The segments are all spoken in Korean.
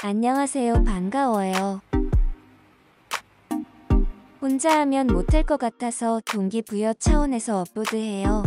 안녕하세요. 반가워요. 혼자 하면 못할 것 같아서 동기부여 차원에서 업로드해요.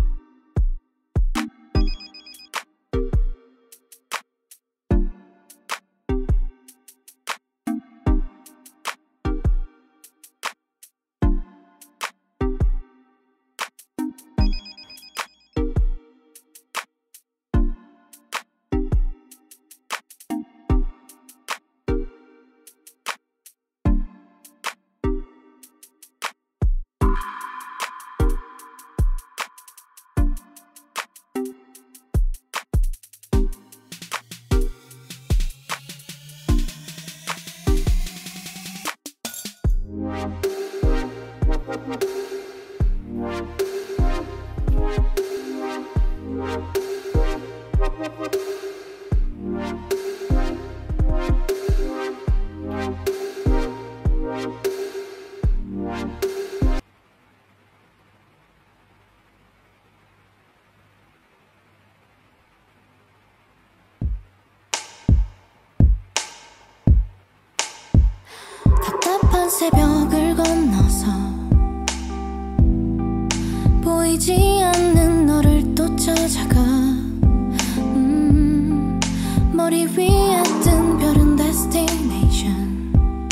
답답한 새벽을 건너서 보이지 않는 너를 또 찾아가. 머리 위에 뜬 별은 destination.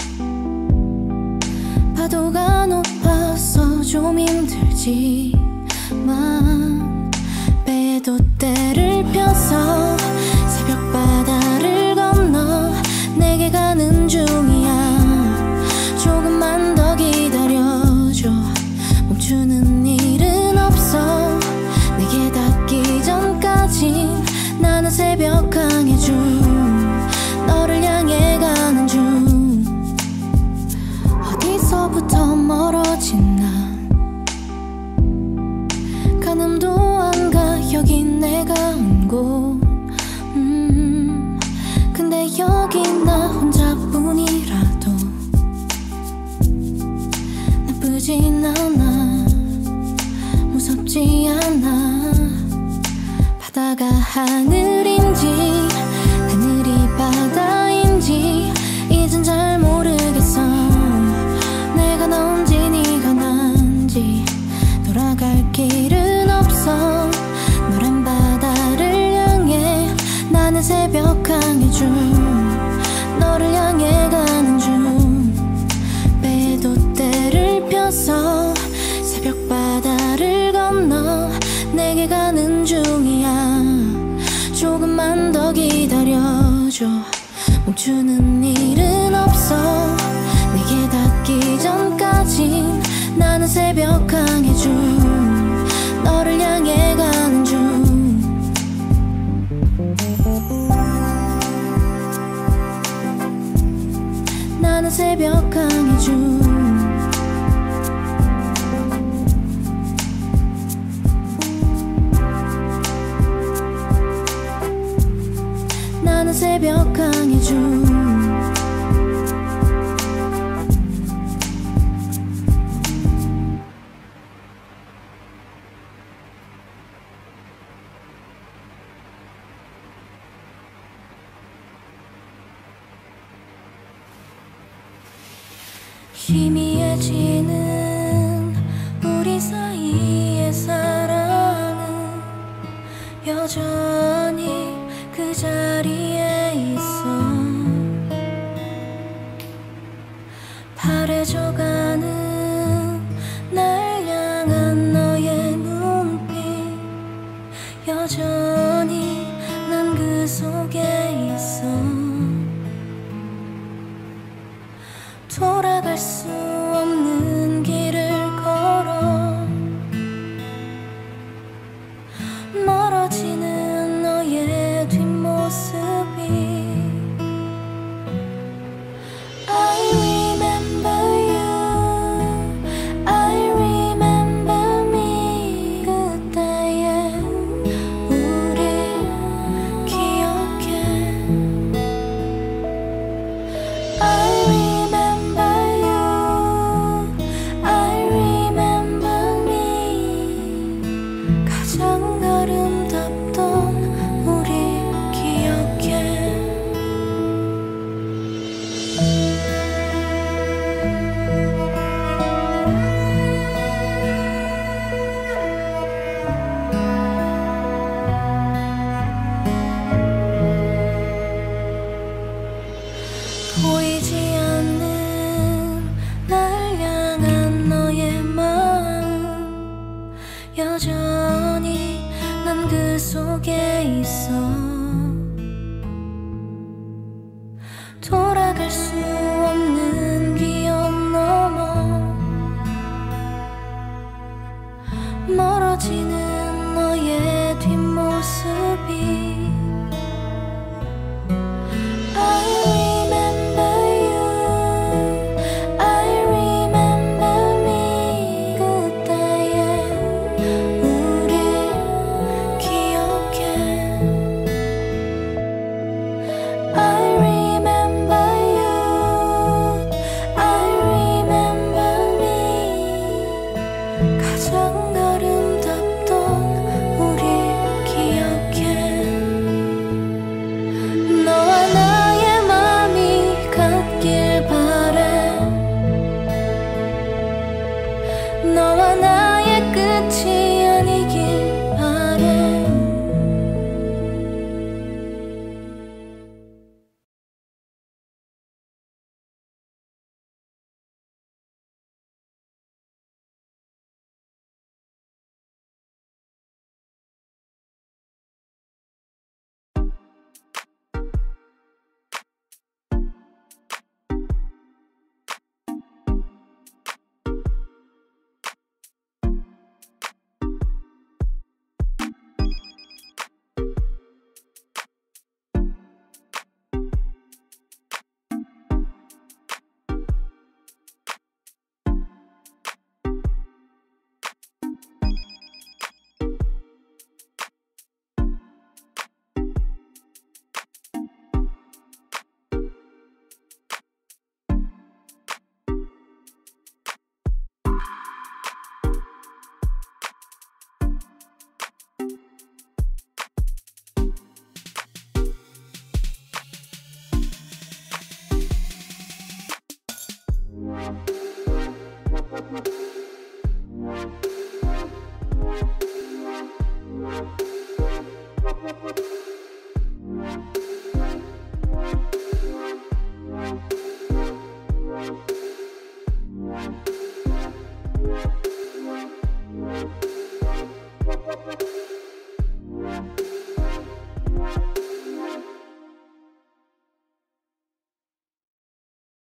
파도가 높아서 좀 힘들지만 배도 때를 펴서 새벽 바다를 건너 내게 가는 중이야. 조금만 더 기다려줘. 멈추는 일은 없어. 내게 닿기 전까진 나는 새벽 항해 중. 너를 향해 가는 중. 어디서부터 멀어진 난 가늠도 안 가. 여긴 내가 온 곳. 근데 여기 나 혼자뿐이라도 나쁘진 않아. 무섭지 않아. 바다가 하늘인지 하늘이 바다인지 이젠 잘 모르겠어. 내가 넌지 네가 난지 돌아갈 길은 없어. 노란 바다를 향해 나는 새벽 항해 중. 너를 향해 가는 중. 배도 때를 펴서 새벽 바다를 건너 내게 가는 중이야. 조금만 더 기다려줘. 멈추는 일은 없어. 내게 닿기 전까진 나는 새벽 항해 중. 너를 향해 가는 중. 나는 새벽 항해 중. 나는 새벽 항해 중. 희미해지는 우리 사이의 사랑은 여전히 그 자리에 있어. 바래져가는 날 향한 너의 눈빛. 여전히 난 그 속에 있어. 돌아갈 수 없는 길을 걸어 멀어지는 너의 뒷모습이. I remember you, I remember me. 그때의 우리 기억해. I remember you. 곁에 있어 돌아갈 수 없는 기억 넘어 멀어지는 너의 뒷모습이 I remember you, I remember me 그때의 우릴 기억해 I remember you, I remember me 가장 아름답던 우릴 기억해 너와 나의 맘이 같길 바래 너와 나의 끝이 아니길 바래 Thank you.